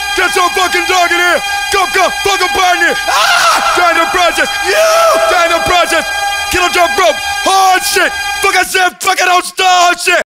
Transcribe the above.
Get so fucking dark in here. Come, fucking partner. Ah! Trying to process. You trying to process. Killer jump rope. Hard shit. Fuck I said, fucking don't start shit.